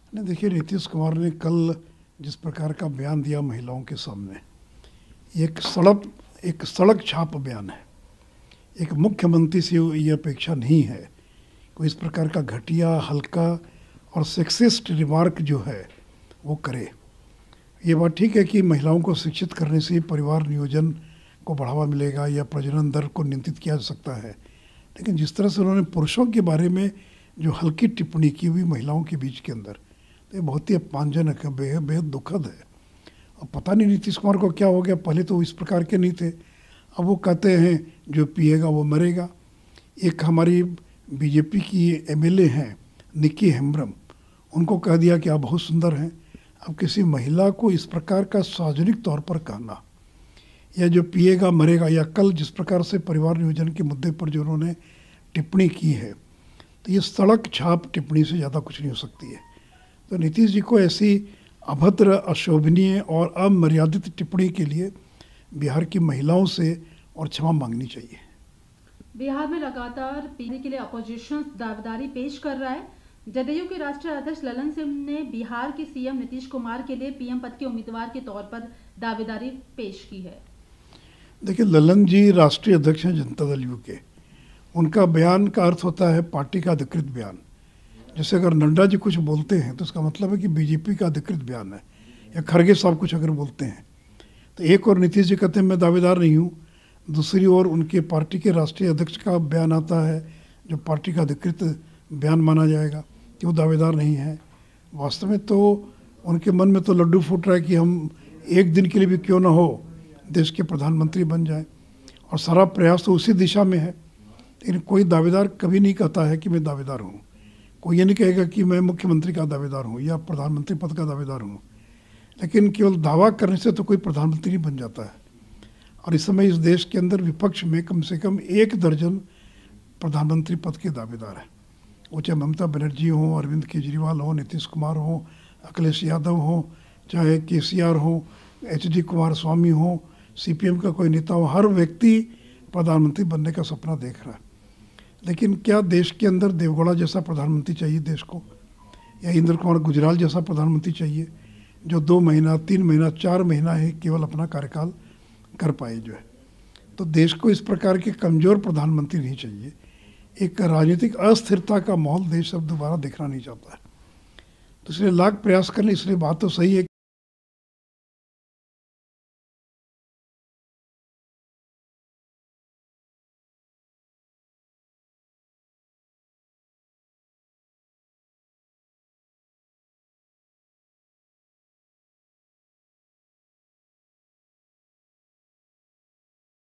नहीं, देखिए, नीतीश कुमार ने कल जिस प्रकार का बयान दिया महिलाओं के सामने, ये एक सड़क छाप बयान है। एक मुख्यमंत्री से ये अपेक्षा नहीं है कोई इस प्रकार का घटिया, हल्का और सेक्सिस्ट रिमार्क जो है वो करे। ये बात ठीक है कि महिलाओं को शिक्षित करने से परिवार नियोजन को बढ़ावा मिलेगा या प्रजनन दर को नियंत्रित किया जा सकता है, लेकिन जिस तरह से उन्होंने पुरुषों के बारे में जो हल्की टिप्पणी की हुई महिलाओं के बीच के अंदर, तो ये बहुत ही अपमानजनक है, बेहद दुखद है। अब पता नहीं नीतीश कुमार को क्या हो गया, पहले तो इस प्रकार के नहीं थे, अब वो कहते हैं जो पिएगा वो मरेगा। एक हमारी बीजेपी की एमएलए हैं निक्की हेम्ब्रम, उनको कह दिया कि आप बहुत सुंदर हैं। अब किसी महिला को इस प्रकार का सार्वजनिक तौर पर कहना, या जो पिएगा मरेगा, या कल जिस प्रकार से परिवार नियोजन के मुद्दे पर जो उन्होंने टिप्पणी की है, तो ये सड़क छाप टिप्पणी से ज़्यादा कुछ नहीं हो सकती है। तो नीतीश जी को ऐसी अभद्र, अशोभनीय और अमर्यादित टिप्पणी के लिए बिहार की महिलाओं से और क्षमा मांगनी चाहिए। बिहार में लगातार पीने के लिए अपोजिशन दावेदारी पेश कर रहा है। जदयू के राष्ट्रीय अध्यक्ष ललन सिंह ने बिहार के सीएम नीतीश कुमार के लिए पीएम पद के उम्मीदवार के तौर पर दावेदारी पेश की है। देखिए, ललन जी राष्ट्रीय अध्यक्ष हैं जनता दल यू के। उनका बयान का अर्थ होता है पार्टी का अधिकृत बयान। जैसे अगर नड्डा जी कुछ बोलते हैं तो इसका मतलब है कि बीजेपी का अधिकृत बयान है, या खड़गे साहब कुछ अगर बोलते हैं तो एक और नीतीश जी कहते हैं मैं दावेदार नहीं हूँ, दूसरी ओर उनके पार्टी के राष्ट्रीय अध्यक्ष का बयान आता है जो पार्टी का अधिकृत बयान माना जाएगा कि वो दावेदार नहीं है। वास्तव में तो उनके मन में तो लड्डू फूट रहा है कि हम एक दिन के लिए भी क्यों ना हो देश के प्रधानमंत्री बन जाए, और सारा प्रयास तो उसी दिशा में है। लेकिन कोई दावेदार कभी नहीं कहता है कि मैं दावेदार हूँ। कोई ये नहीं कहेगा कि मैं मुख्यमंत्री का दावेदार हूँ या प्रधानमंत्री पद का दावेदार हूँ। लेकिन केवल दावा करने से तो कोई प्रधानमंत्री नहीं बन जाता है। और इस समय इस देश के अंदर विपक्ष में कम से कम 1 दर्जन प्रधानमंत्री पद के दावेदार हैं। वो चाहे ममता बनर्जी हो, अरविंद केजरीवाल हो, नीतीश कुमार हो, अखिलेश यादव हो, चाहे केसीआर हो, एचडी कुमारस्वामी हो, सीपीएम का कोई नेता हो, हर व्यक्ति प्रधानमंत्री बनने का सपना देख रहा है। लेकिन क्या देश के अंदर देवगौड़ा जैसा प्रधानमंत्री चाहिए देश को, या इंद्र कुमार गुजराल जैसा प्रधानमंत्री चाहिए जो 2 महीना, 3 महीना, 4 महीना ही केवल अपना कार्यकाल कर पाए जो है? तो देश को इस प्रकार के कमज़ोर प्रधानमंत्री नहीं चाहिए। एक राजनीतिक अस्थिरता का माहौल देश अब दोबारा देखना नहीं चाहता है। तो इसलिए लाख प्रयास करने, इसलिए बात तो सही है